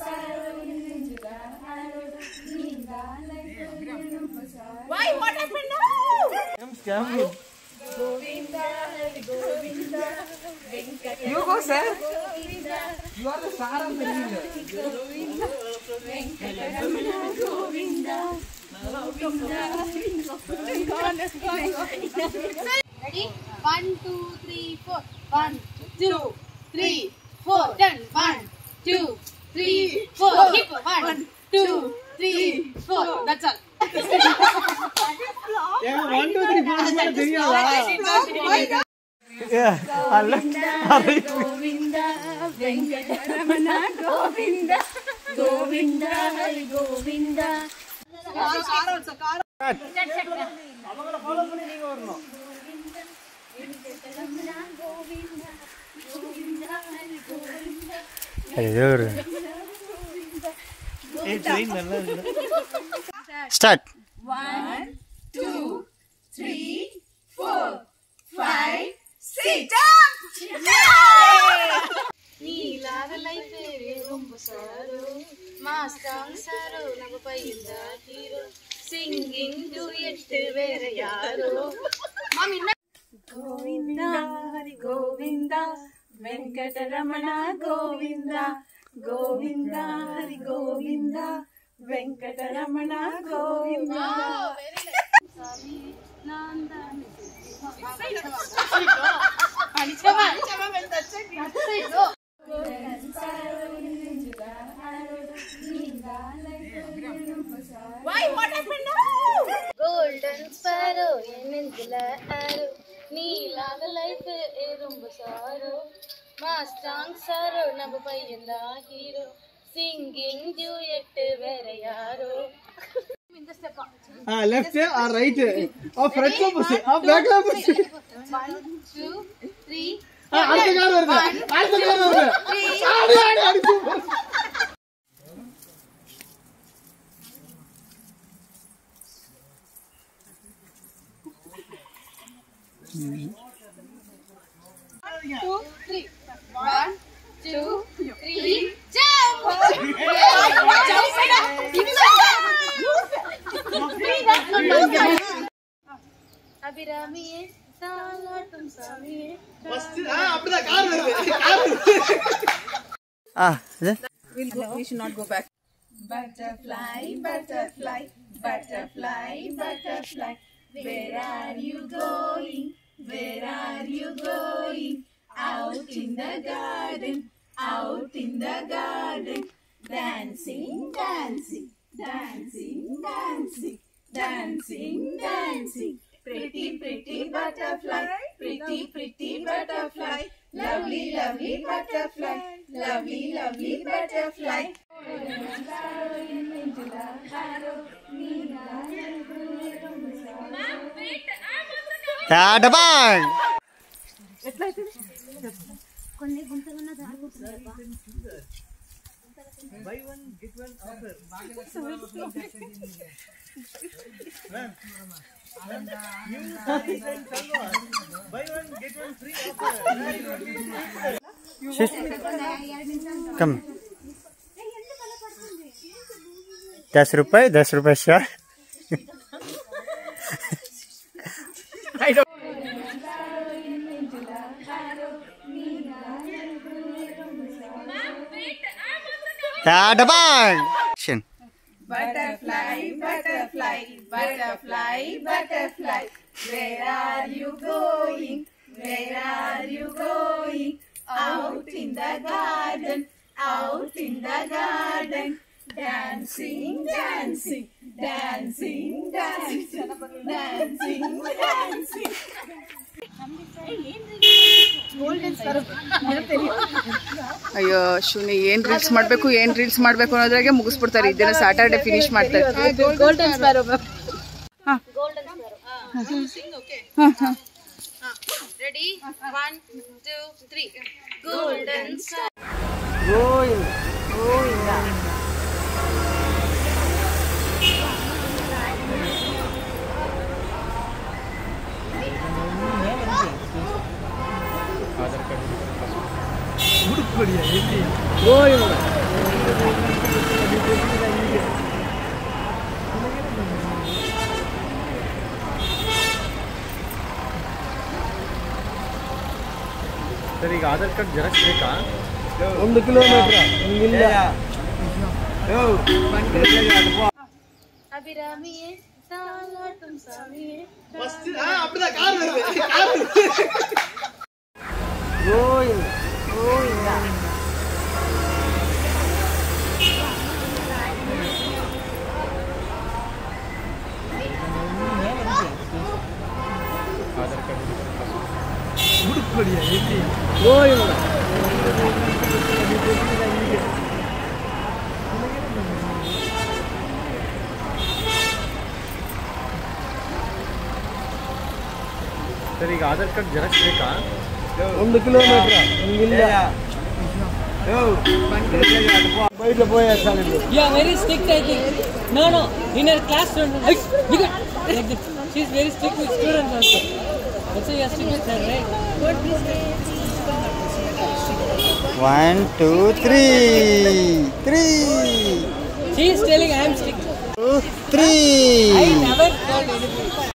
Why? What happened now? Govinda, Govinda, You go, sir. Govinda, You are the star of the reel. Govinda, Venkateramana, Govinda, Govinda. Ready? 1, 2, 3, 4. 1, 2, 3, 4. Done. 1, 2, 3, 4. Keep 1, 2, 3, 4. That's all. Yeah, 1, 2, 3, 4. Yeah, Govinda, Venkateramana, Govinda, Govinda, Hari Govinda. Start. 1, 2, 3, 4, 5, 6. நீலாத life ரொம்ப சாரோ மாஸ்டாங் சாரோ நம்ம பையன் தான் hero singing duet வேற யாரோ மாமி கோவிந்தா ஹரி கோவிந்தா வெங்கடரமணா கோவிந்தா கோவிந்தா ஹரி கோவிந்தா வெங்கடரமணா கோவிந்தா சாமி நான் தான் Why? What happened now? Golden sparrow, enendula arrow. நீலாத லைஃப் ரொம்ப சாரோ மாஸ்டாங் சாரோ நம்ம பையன் தான் ஹீரோ சிங்கிங் டியூயட் வேற யாரோ இந்த step left or right? Or front la push? Or back la push? 1, 2, 3. அடுத்த கார் வருது. அடுத்த கார் வருது. ஆடி ஆடி ஆடி. Two, three. 1, 2, 3. Jump! அபிராமியே தாலாட்டும் சாமியே First அப்படிதான் கார் வருது. We should not go back. Butterfly, butterfly, butterfly, butterfly. Where are you going? Where are you going? Out in the garden, out in the garden. Dancing, dancing, dancing, dancing, dancing, dancing. Pretty, pretty butterfly, pretty, pretty butterfly. Lovely, lovely butterfly, lovely, lovely butterfly. Tadabang. Buy one get one offer. Buy one get one free offer. Come. 10 रुपए share. Tadabang. Butterfly, butterfly, butterfly, butterfly. Where are you going? Where are you going? Out in the garden, out in the garden. Dancing, dancing, dancing, dancing, dancing, dancing. ಅಯ್ಯೋ ಶಿವನಿ ಏನ್ reels ಮಾಡ್ಬೇಕು ಅನ್ನೋದ್ರಾಗೆ ಮುಗಿಸ್ಬಿಡ್ತಾರೆ. ಇದನ್ನ Saturday finish ಮಾಡ್ತಾರೆ. Golden sparrow Ready? 1, 2, 3. Golden star. Govinda. Sir ಈಗ Aadhaar card xerox ಬೇಕಾ? 1 kilometre ಇಲ್ಲ. அபிராமியே தாலாட்டும் சாமியே அப்படிதான் கார் வருது. கோயிந்தா கோயிந்தா. ஆதார் கார்டு முடுக்கடியா ஏத்தி கோயிந்தா. ಸರ್ ಈಗ ಆಧಾರ್ ಕಾರ್ಡ್ ಜೆರಾಕ್ಸ್ ಬೇಕಾ? 1 ಕಿಲೋಮೀಟರ್ ಇಲ್ಲ. ಬೈಟ್ போய் solid. You are very strict, I think. No. In her class, like this. She is very strict with students also. That's why you are strict with her, right? 1 2 3. She is telling I am strict. 2 3. I never told anything.